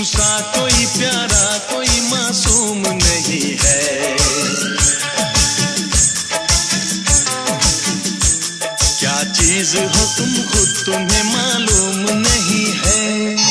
सा कोई प्यारा कोई मासूम नहीं है। क्या चीज हो तुम खुद तुम्हें मालूम नहीं है।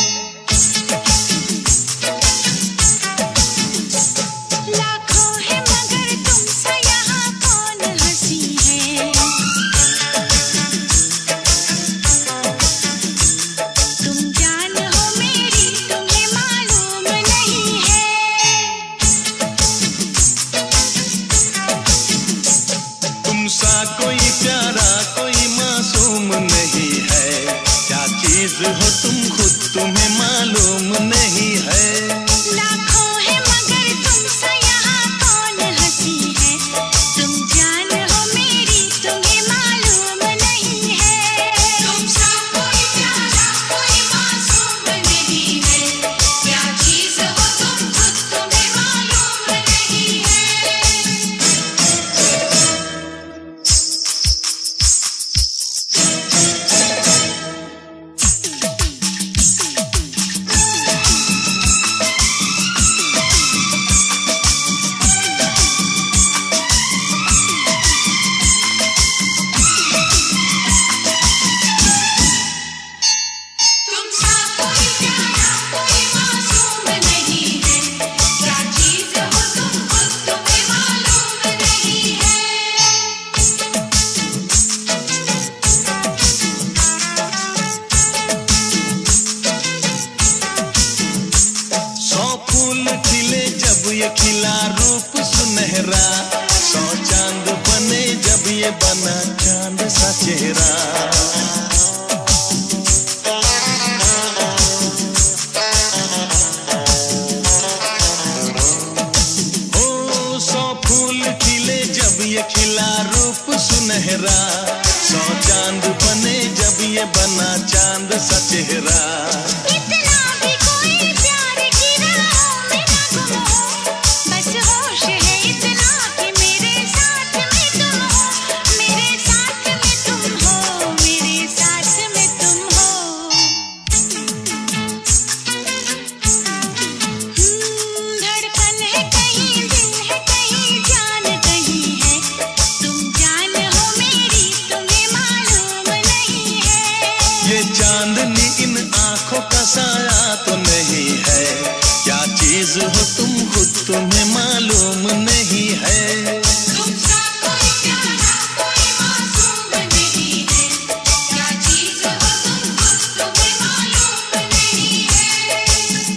कोई प्यारा कोई मासूम नहीं है। क्या चीज हो तुम खुद तुम्हें मालूम नहीं है। लाखों है मगर तुमसे यहाँ कौन हंसी है। तुम जान हो मेरी तुम्हें मालूम नहीं है। तुमसा कोई प्यारा कोई मासूम नहीं है। क्या चीज हो तुम खुद तुम्हें मालूम नहीं है। ये खिला रूप सुनहरा, 100 चांद बने जब ये बना चांद सा चेहरा। ओ 100 फूल खिले जब ये खिला रूप सुनहरा, 100 चांद बने जब ये बना चांद सा चेहरा। चांदनी इन आंखों का साया तो नहीं है। क्या चीज हो तुम खुद तुम्हें मालूम नहीं है। तुमसा कोई प्यारा कोई मासूम नहीं है। क्या चीज हो तुम खुद तुम्हें मालूम नहीं है।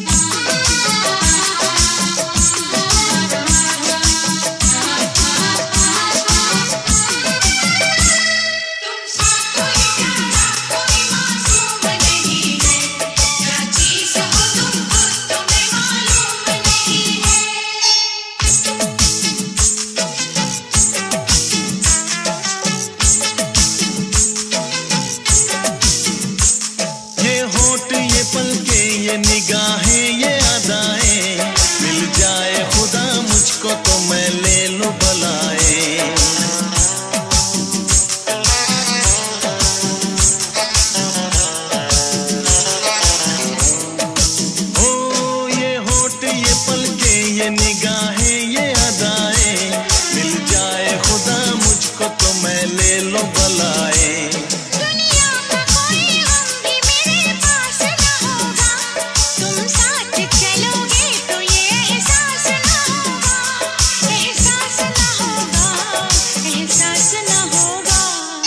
तुमसा कोई प्यारा कोई मासूम नहीं है। क्या चीज हो तुम खुद तुम्हें मालूम नहीं है। ये होठ ये पलके ये निगाहें ये अदाएं, मिल जाए खुदा मुझको तो मैं ले लूं बलाए। ओ ये होठ ये पलके ये निगाहें ये अदाएं, मिल जाए खुदा मुझको तो मैं ले लूं बलाए। दुनिया का कोई गम भी मेरे पास न होगा। तुम साथ चलोगे तो ये एहसास न होगा। एहसास न होगा। एहसास न होगा।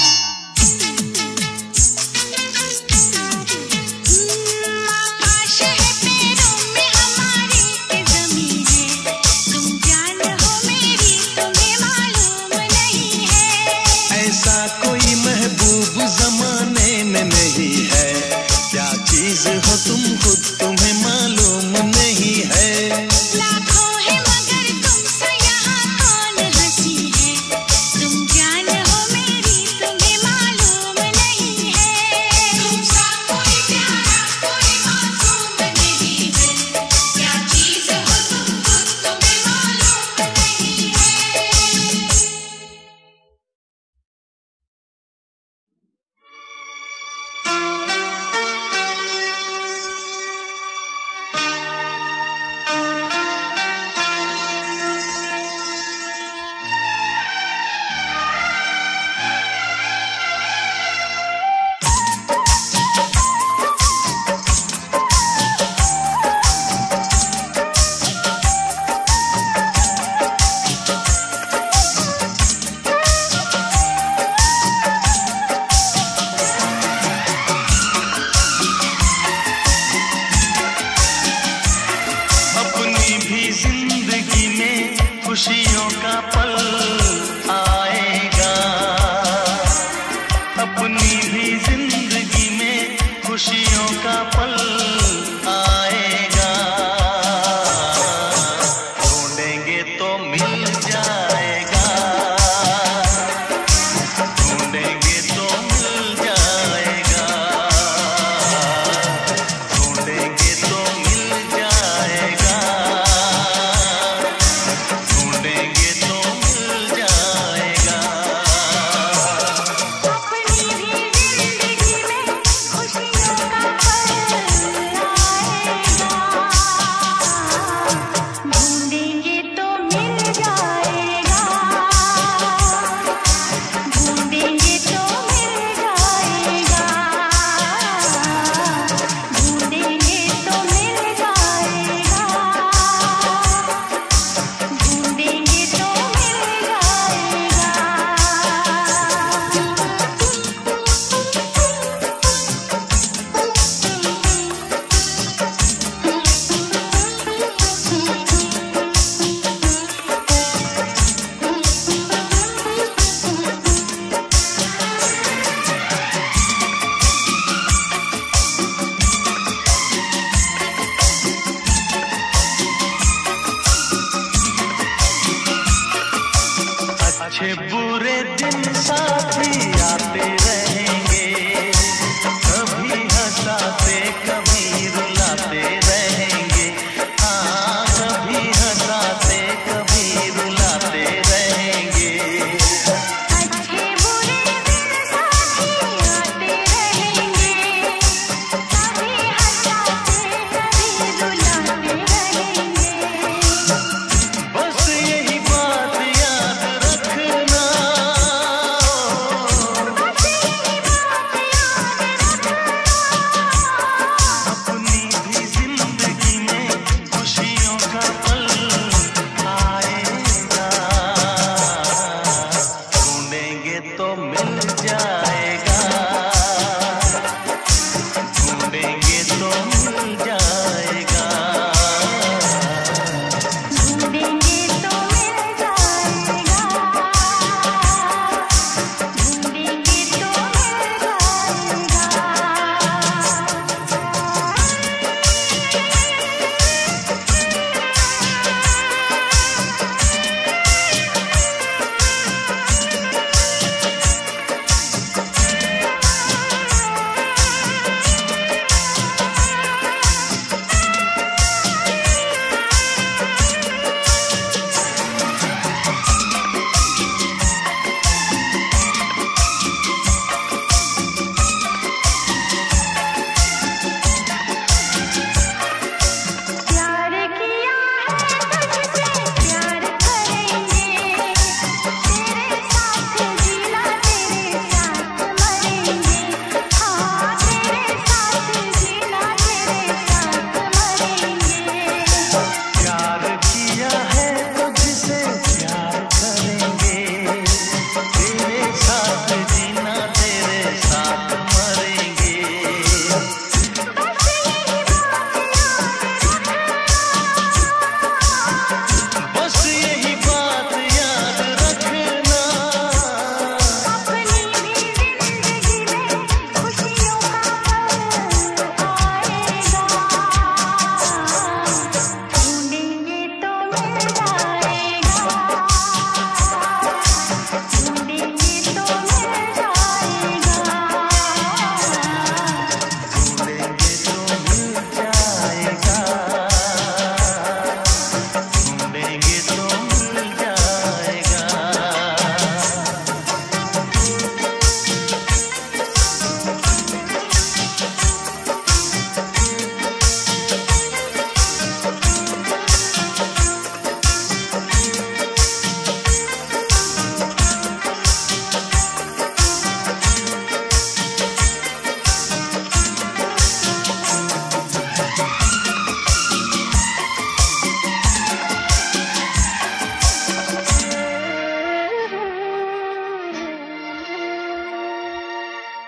आकाश है पैरों में हमारे के ज़मीं है। तुम जान हो मेरी तुम्हें मालूम नहीं है। ऐसा कोई महबूब जमाने में नहीं है। क्या चीज हो तुम खुद तुम्हें मालूम नहीं है। लाखों है मगर तुमसे यहाँ कौन हंसी है। तुम जान हो मेरी तुम्हें मालूम नहीं है। तुमसा कोई प्यारा कोई मासूम नहीं है। क्या चीज हो तुम खुद तुम्हें मालूम नहीं है।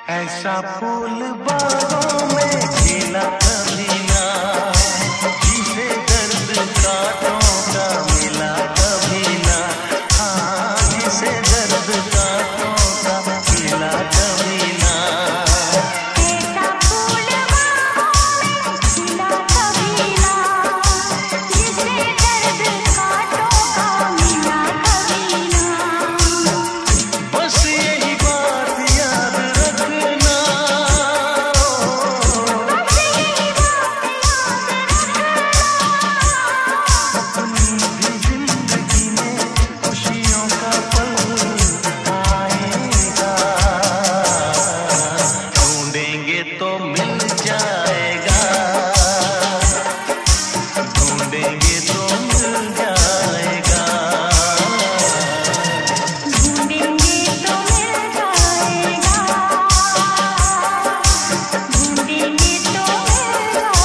ऐसा फूल बागों में खिला कभी ना, जिसे दर्द कांटों का मिला कभी ना, हाँ जिसे दर्द कांटों का मिला कभी ना। ऐसा फूल बागों में खिला कभी ना, जिसे दर्द कांटों का मिला कभी ना। बस यही बात याद रखना, अपनी भी जिंदगी में खुशियों का पल आएगा, ढूंढेंगे तो मिल जाएगा, ढूंढेंगे तो मिल जाएगा। ढूंढेंगे तो मिल जाएगा, ढूंढेंगे तो मिल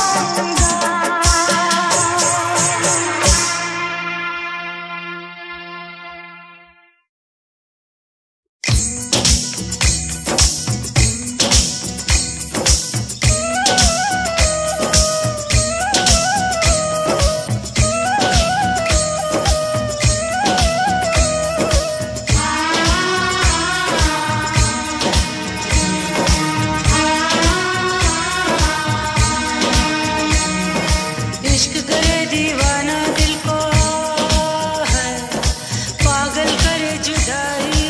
इश्क करे दीवाना दिल को है, पागल करे जुदाई।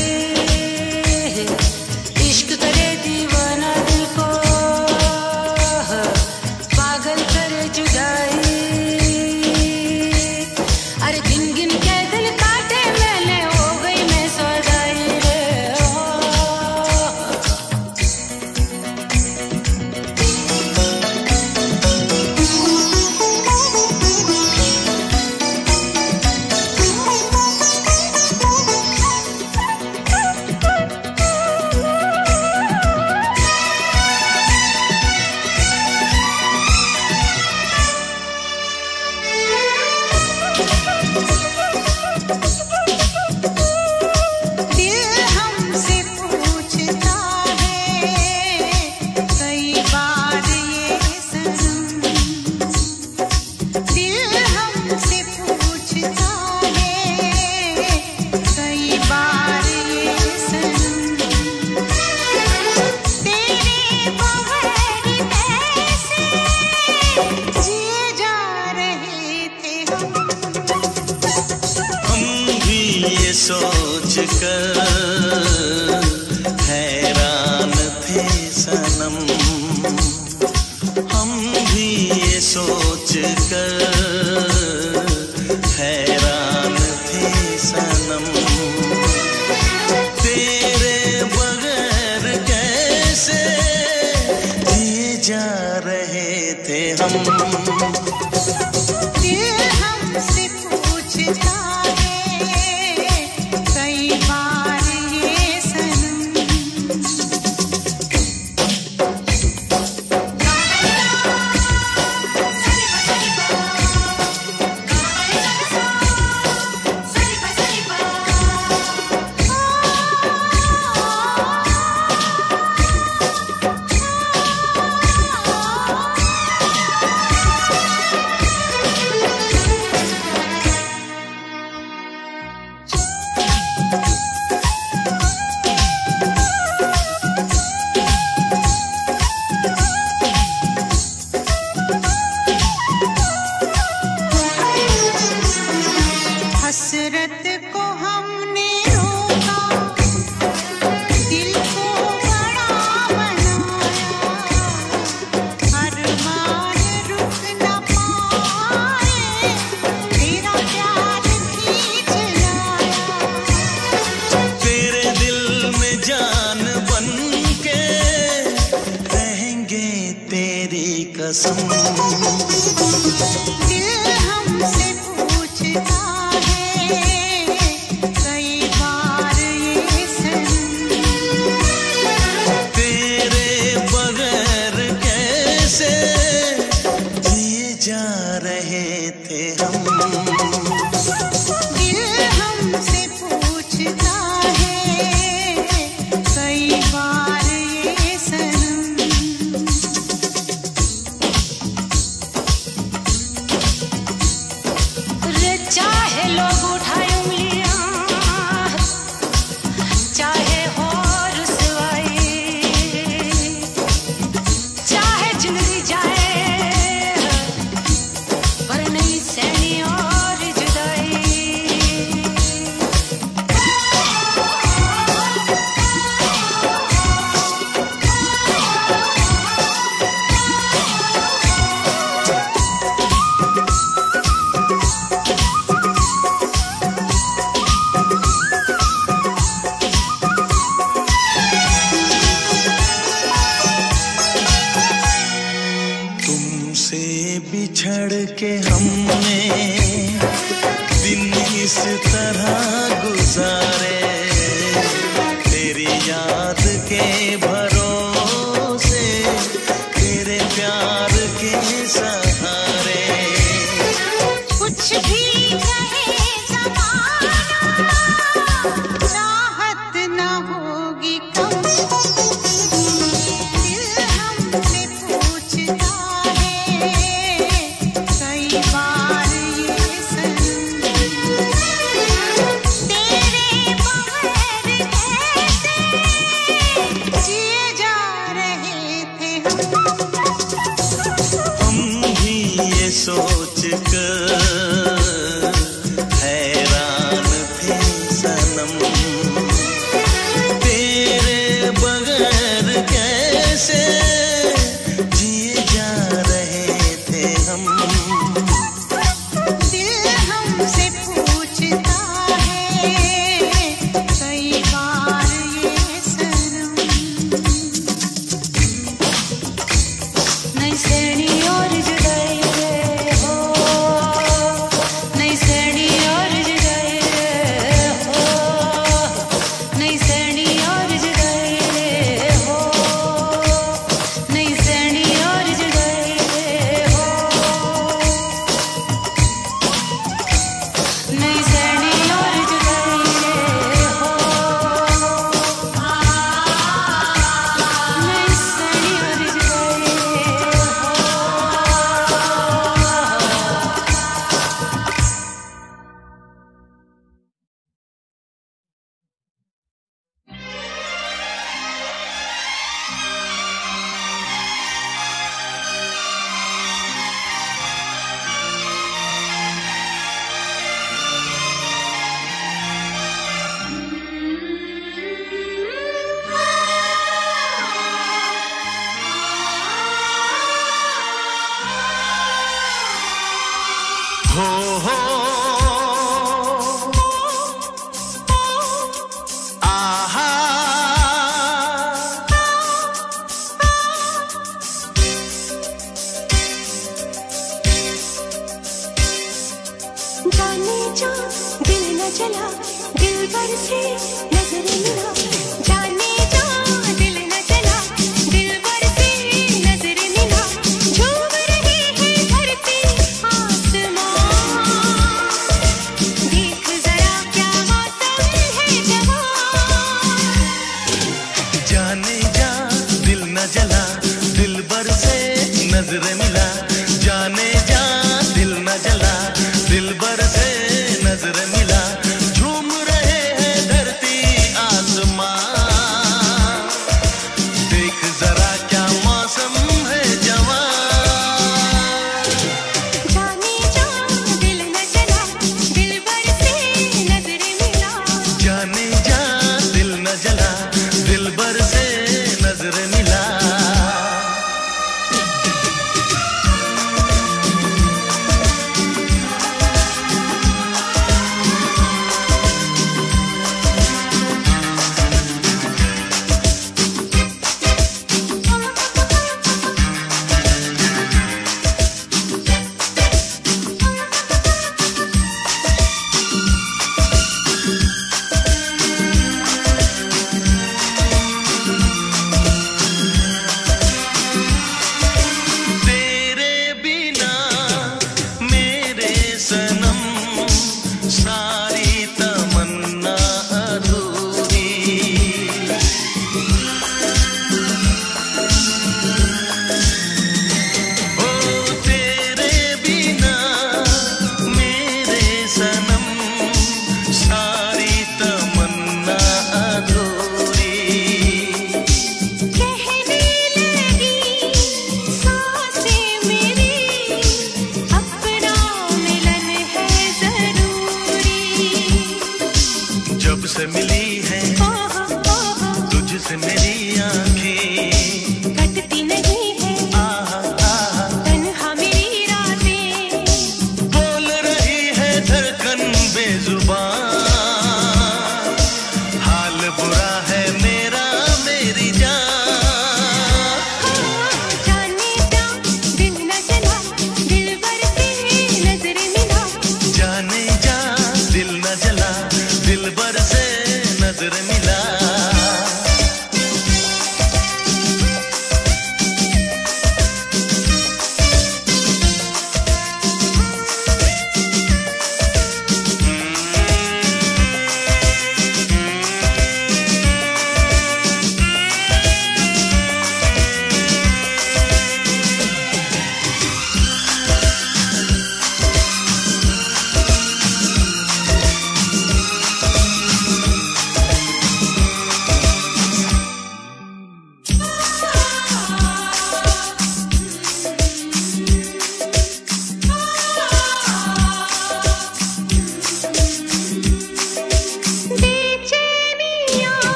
इश्क करे दीवाना दिल को है, पागल करे जुदाई। अरे गिन गिन के दिल काटे मैंने, हो गई मैं सौदाई रे। दिल हमसे पूछता है कई बार ये सनम, दिल हमसे पूछता है कई बार ये सनम, तेरे बगैर कैसे जिए जा रहे थे हम भी ये सोच कर हैरान थे सनम, हम भी ये सोच कर हैरान थे सनम, तेरे बगैर कैसे जिए जा रहे थे हम। दिल हमसे पूछता है कई बार ये सनम। हसरत को हमने रोका, दिल को बड़ा बनाया, अरमान रुक न पाए, तेरा प्यार खींच लाया। तेरे दिल में जान बन के रहेंगे तेरी कसम, दिल हमसे पूछता है कई बार ये सनम, तेरे बगैर कैसे जिए जा रहे थे हम। दिल हमसे पूछता है कई बार ये बिछड़ के हमने दिन इस तरह गुजारे, तेरी याद के भरोसे, तेरे प्यार के सहारे। कुछ भी कहे ज़माना, चाहत न होगी कम। दिल हमसे पूछता है कई बार ये सनम, तेरे बगैर कैसे जिए जा रहे थे हम भी ये सोच कर हैरान थे सनम, तेरे बगैर कैसे जिए जा रहे थे हम। दिल हमसे पूछता है कई बार ये सनम। नई सैनी और जुदाई रे हो, नई सैनी और जुदाई रे हो, नई सैनी और जुदाई रे हो, नई सैनी और जुदाई रे हो, नई सैनी और जुदाई रे हो, नई सैनी और जुदाई रे हो। हो आहा, जाने जा दिल न चला, दिल पर से नजर मिला। जाने जा दिल न चला, दिल पर से नजर मिला। झूम रही है धरती आसमां, देख जरा क्या मौसम है जवां। जाने जा दिल न जला, दिल भर से नजर मिला। जाने जा दिल न जला, दिल भर से नजर मिला। झूम रहे हैं धरती आसमां,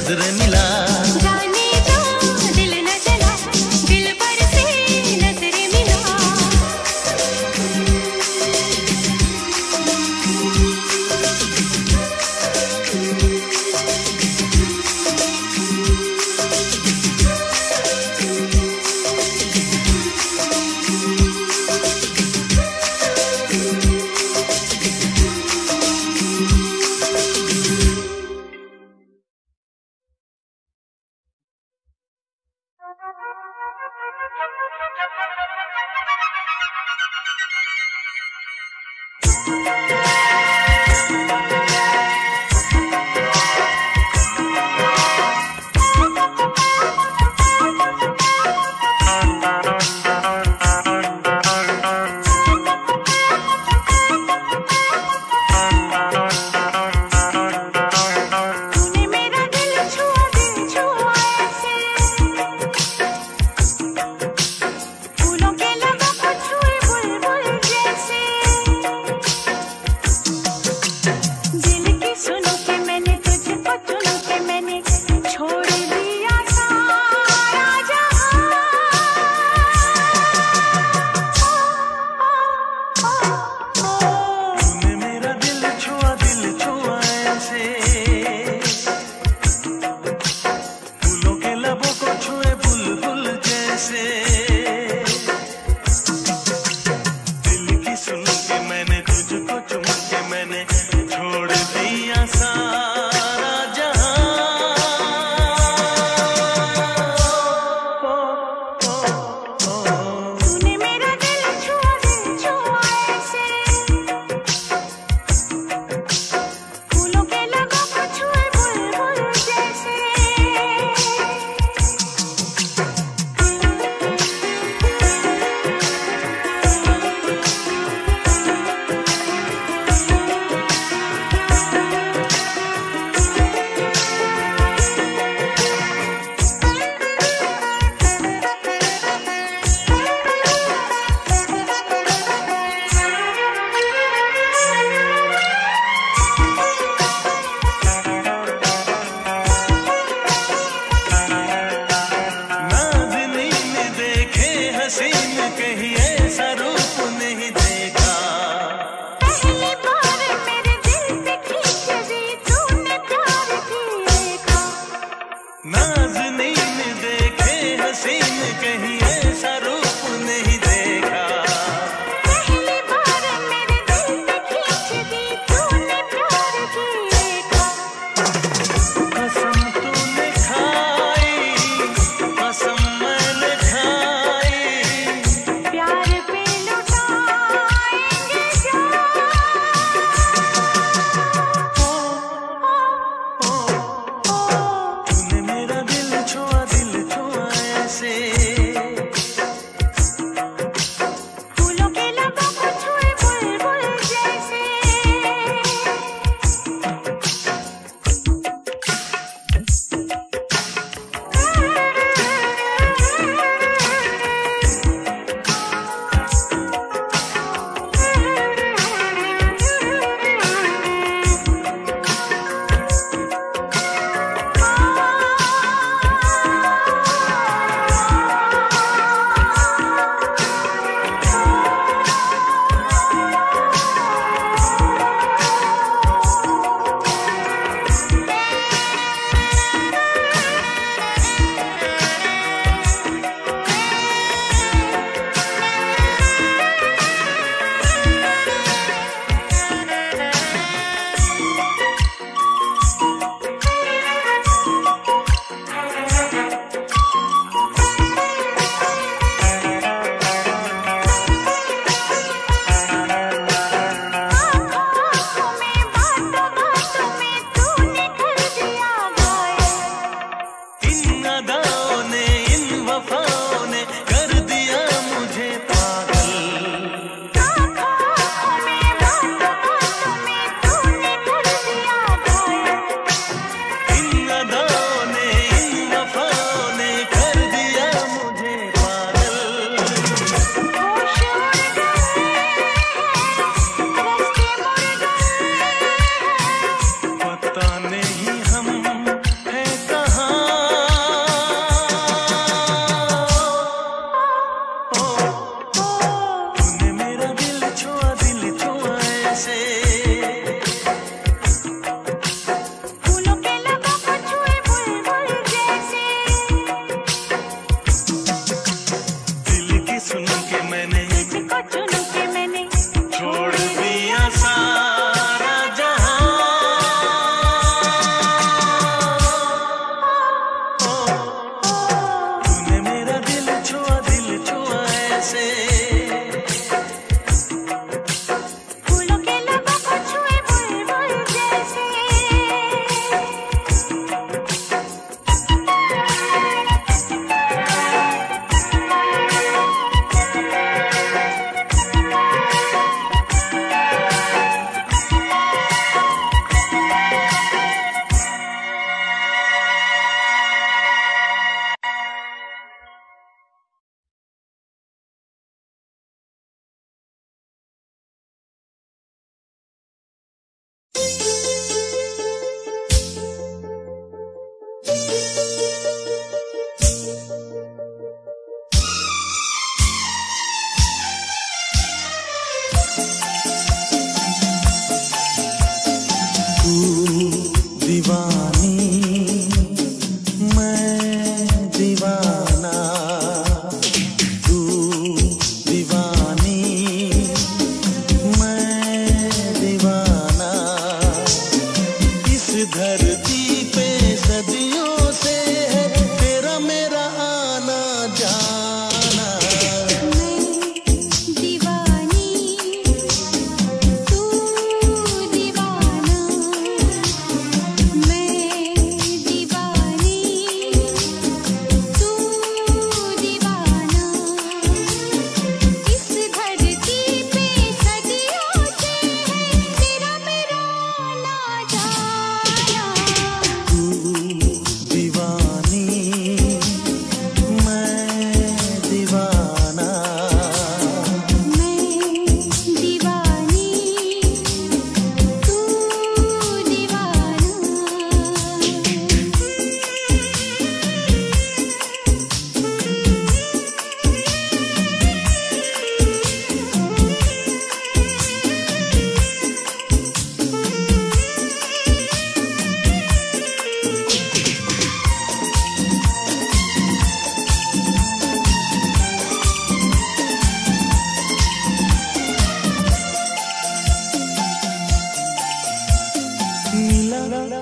नजरें मिला। जाने जा दिल न जला, दिल पर से नजरें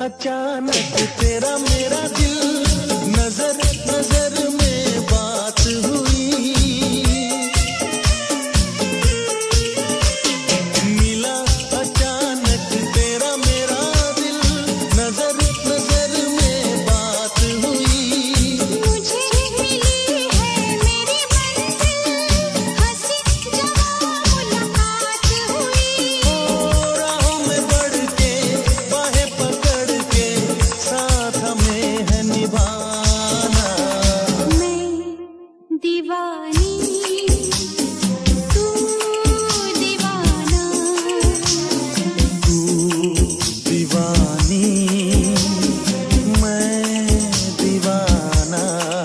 अचानक तेरा मेरा दिल नजर नजर में बात हुई, मिला अचानक तेरा मेरा दिल नजर नजर में बात हुई। मुझे मिली है मेरी मंजिल, हंसी जवां मुलाकात हुई। ओ राहों में बढ़ के बाहें पकड़ के साथ हमें है निभाना। मैं दीवानी, तू दीवाना, तू दीवानी मैं दीवाना।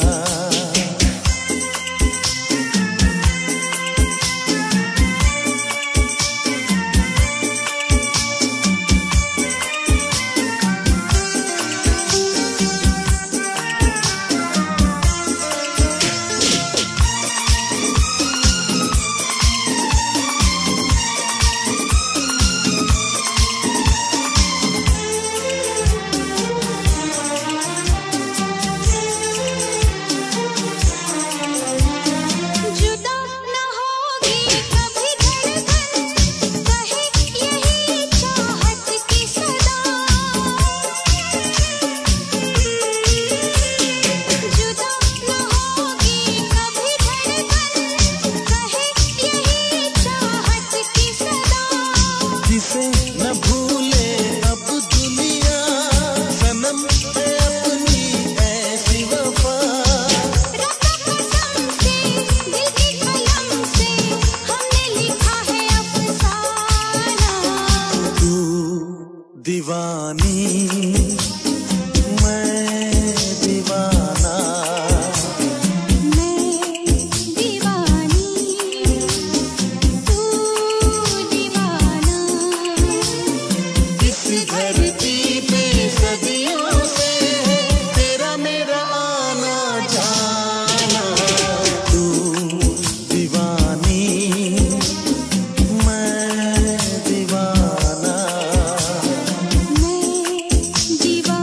जुदा न होगी कभी धड़कन, कहे यही चाहत की सदा। जुदा न होगी कभी धड़कन, कहे यही चाहत की सदा। जिसे न भूले अब दुनिया, सनम है अपनी ऐसी वफा। रब्बा कसम से दिल की कलम से हमने लिखा है अफसाना। तू दीवानी मैं दीवाना। मैं दीवानी, तू दीवाना। इस धरती पे सदियों से तेरा मेरा आना जाना। तू दीवानी मैं दीवाना। मैं दीवानी।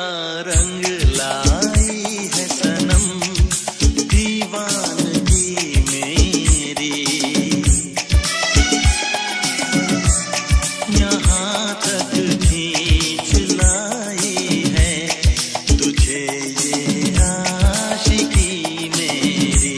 रंग लाई है सनम दीवानगी मेरी, यहाँ तक खींच लाई है तुझे ये आशिकी मेरी।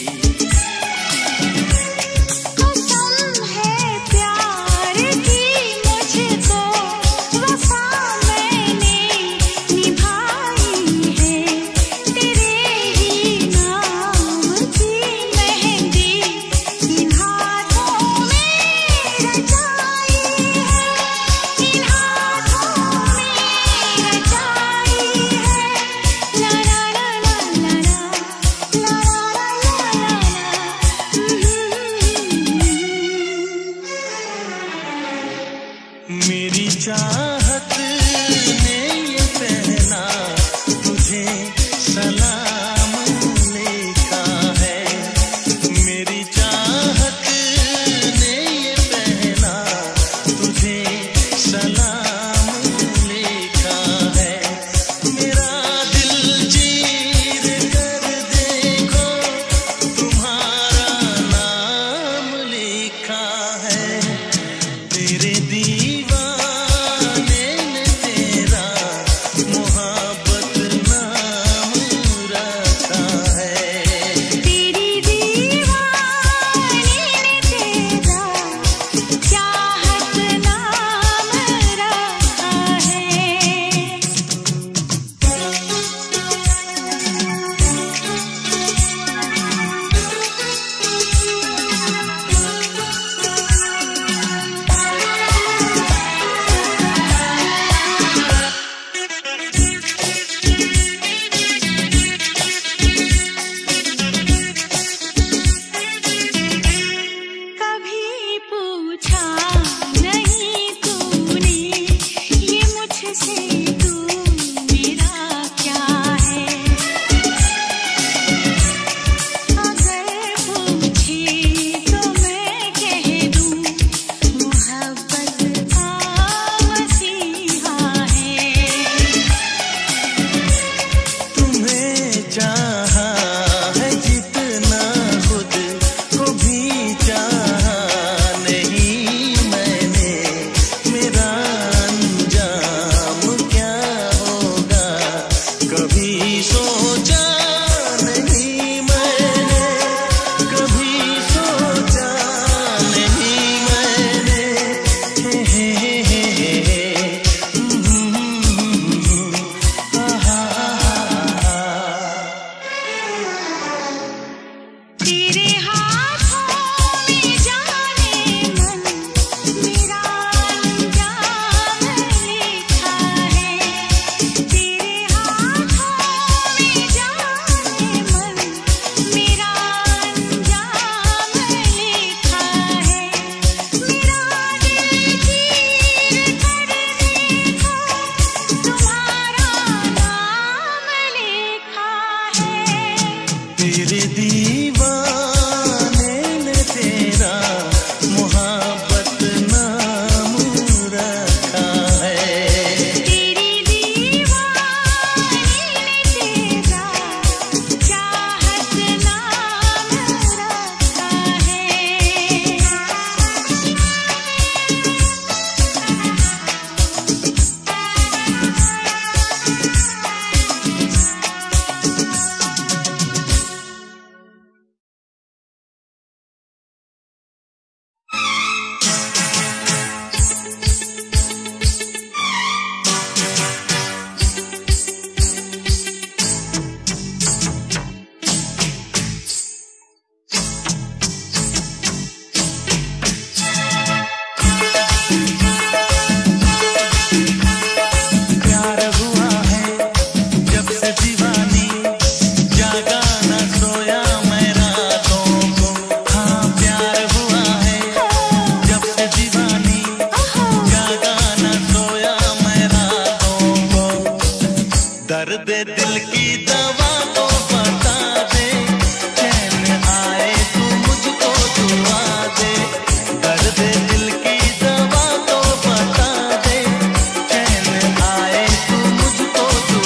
कसम है प्यार की मुझको, वफा मैंने निभाई है, तेरे ही नाम की मेहंदी इन हाथों में रचाई है, इन हाथों में रचाई है। ला ला ला ला ला ला ला मेरी चाहत ने ये पहना तुझे सलाम लिखा है, मेरी चाहत ने ये पहना तुझे सलाम लिखा है। मेरा दिल चीर कर देखो तुम्हारा नाम लिखा है, तेरे दीवाने ने तेरा मोहब्बत नाम रखा है। तेरी दीवानी ने तेरा चाहत नाम रखा है। कभी पूछा नहीं तूने ये मुझसे तू मेरा क्या है, अगर पूछे तो मैं कह दूं मोहब्बत का मसीहा है। तुम्हें चाहा है जितना खुद को भी चाहा नहीं मैंने, मेरा अंजाम क्या होगा कभी सोचा नहीं मैंने, कभी सोचा नहीं मैंने। हे तेरे हाथों में जाने मन मेरा अंजाम लिखा है, तेरे हाथों में जाने मन मेरा अंजाम लिखा है। मेरा दिल चीर कर देखो तुम्हारा नाम लिखा है। तेरे दीवाने ने तेरा मोहब्बत नाम रखा है। तेरी दीवानी ने तेरा चाहत नाम रखा है। प्यार हुआ है जब से दीवानी, जागा न सोया मैं रातों को। हाँ प्यार हुआ है जब से दीवानी, जागा न सोया मैं रातों को। दर्द दिल की दवा तो बता दे, चैन आए तू मुझको दुआ दे। दर्द दिल की दवा तो बता दे, चैन आए तू मुझको दुआ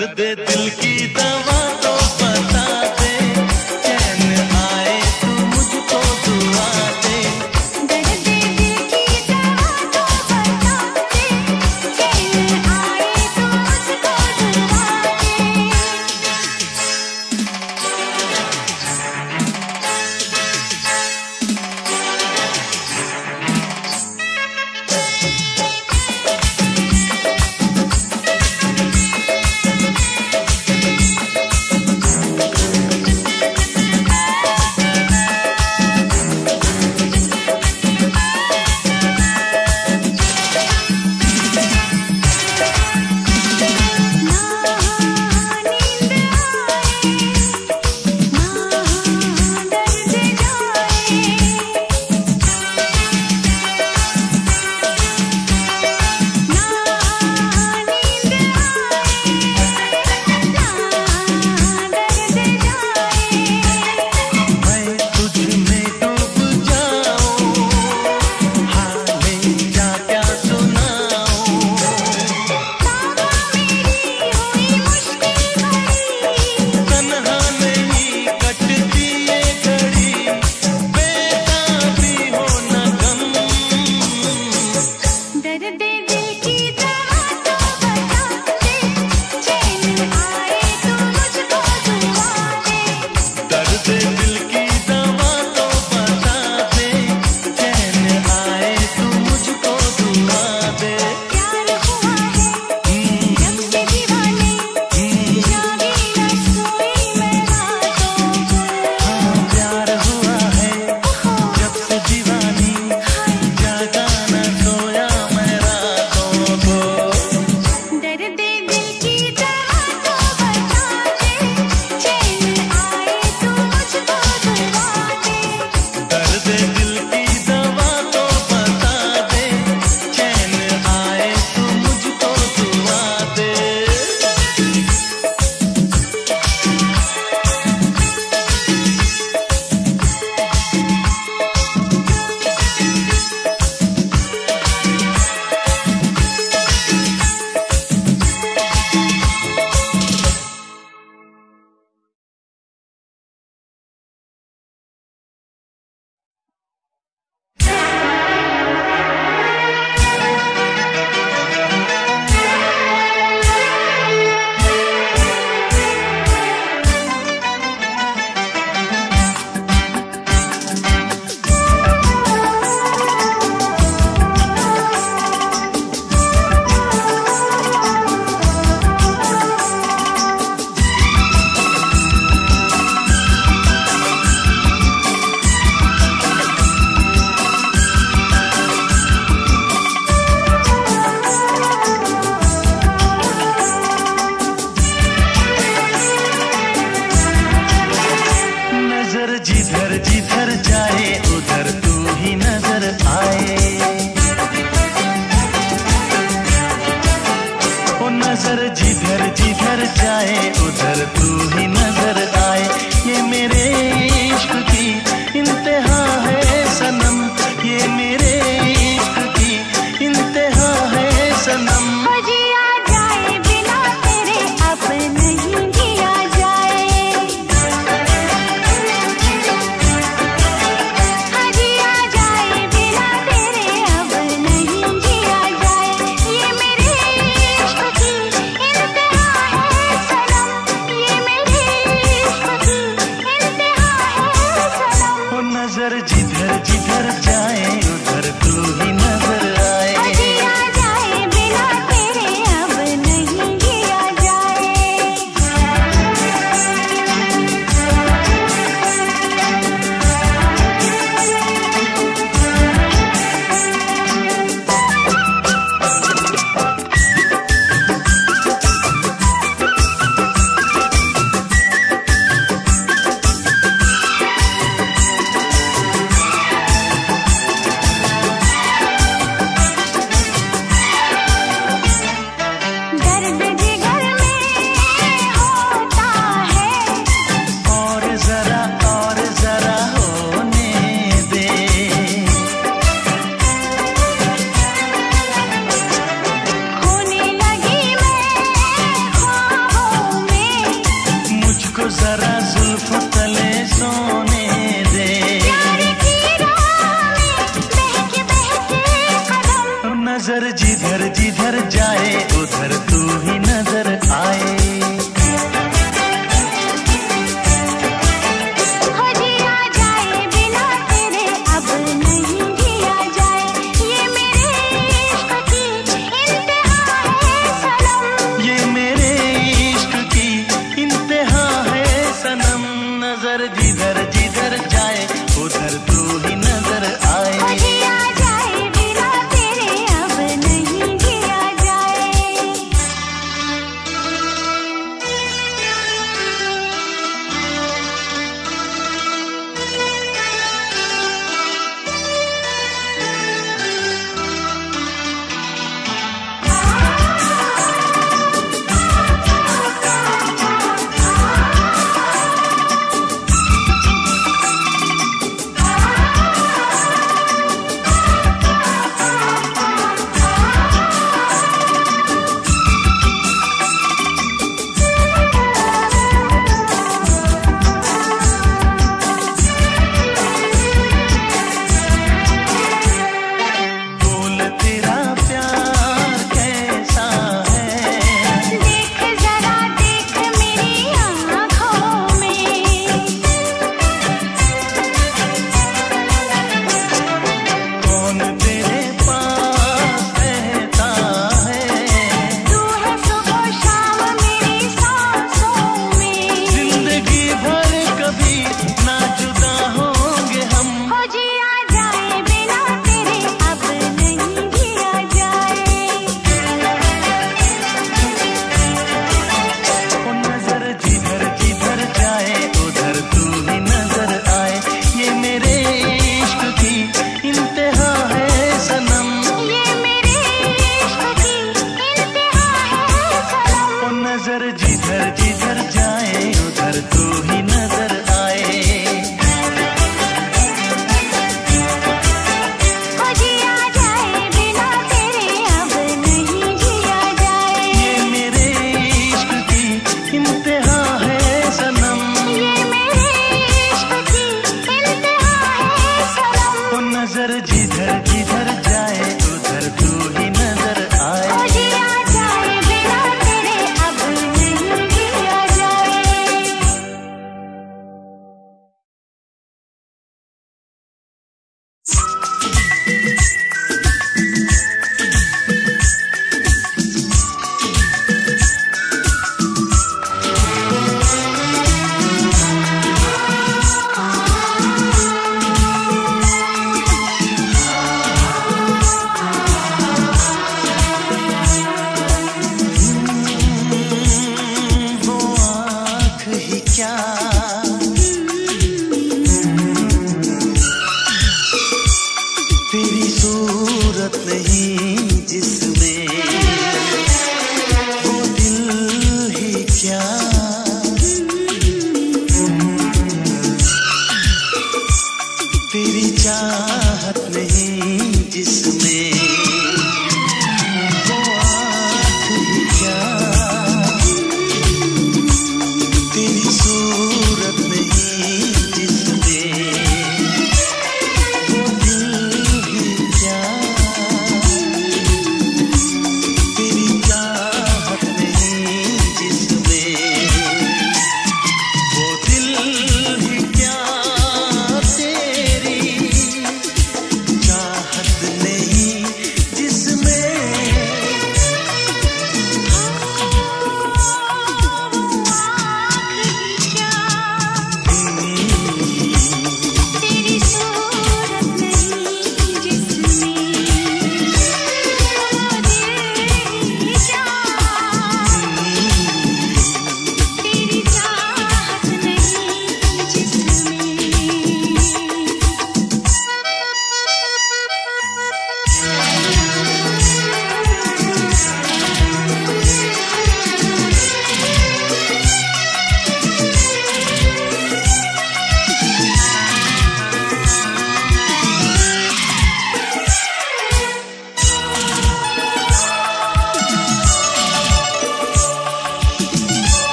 दर्द दिल की दवा तो बता दे, चैन आए तू मुझको दुआ दे। दर्द दिल की दवा तो बता दे, चैन आए तो मुझको दुआ दे। नजर जिधर जिधर जाए उधर तू ही नजर आए।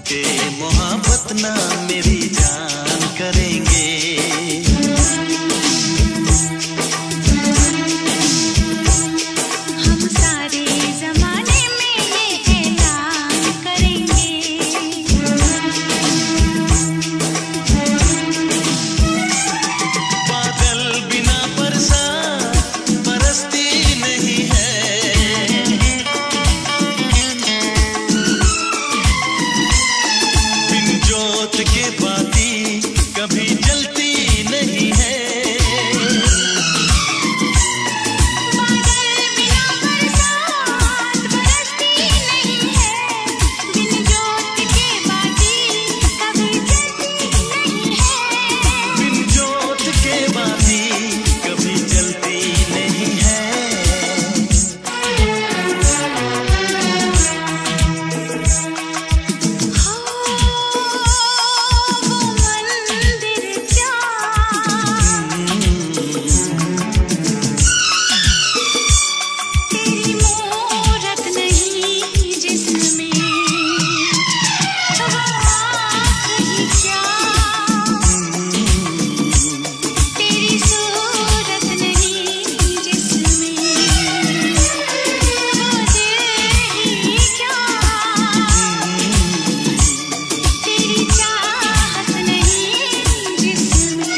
के मोहब्बत ना मेरी जान करेंगे। हम सारे जमाने में ये ऐलान करेंगे। बादल बिना बरसात बरसती नहीं है। बिन जोत के बाती कभी जलती नहीं है। बादल बिना बरसात बरसती नहीं है। बिन जोत के बाती कभी जलती नहीं है। बिन जोत के बाती कभी जलती नहीं है। वो मंदिर क्या तेरी मूरत नहीं जिसमें वो आँख ही क्या तेरी सूरत नहीं जिसमें वो दिल ही क्या तेरी चाहत नहीं जिसमें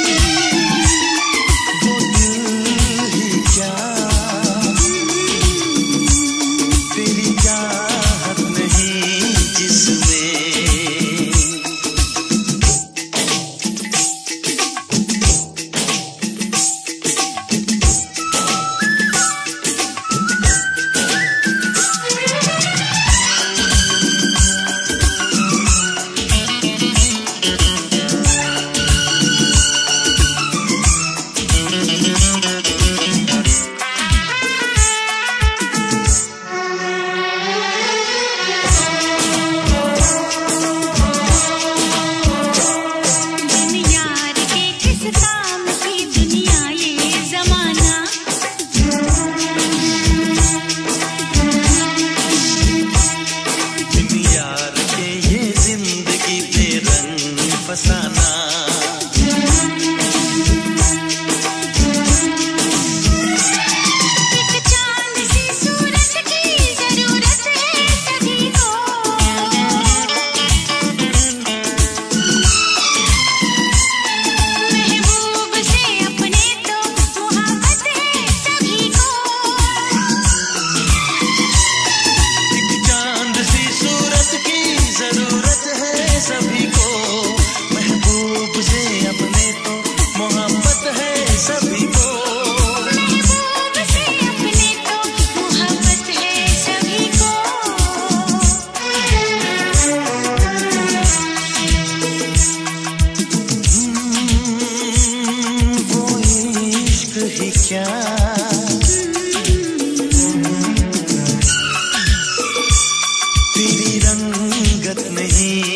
वो दिल ही क्या तेरी चाहत नहीं जिसमें। बिन यार के किस काम की दुनिया ये जमाना। बिन यार के ये जिंदगी पे रंग फसाना। एक चांद सी सूरत की जरूरत है सभी को। महबूब से अपने तो मोहब्बत है सभी को। एक चांद सी सूरत की जरूरत है सभी को। महबूब से अपने तो मोहब्बत है सभी को। महबूब से अपने तो मोहब्बत है सभी को। वो इश्क ही क्या तेरी रंगत नहीं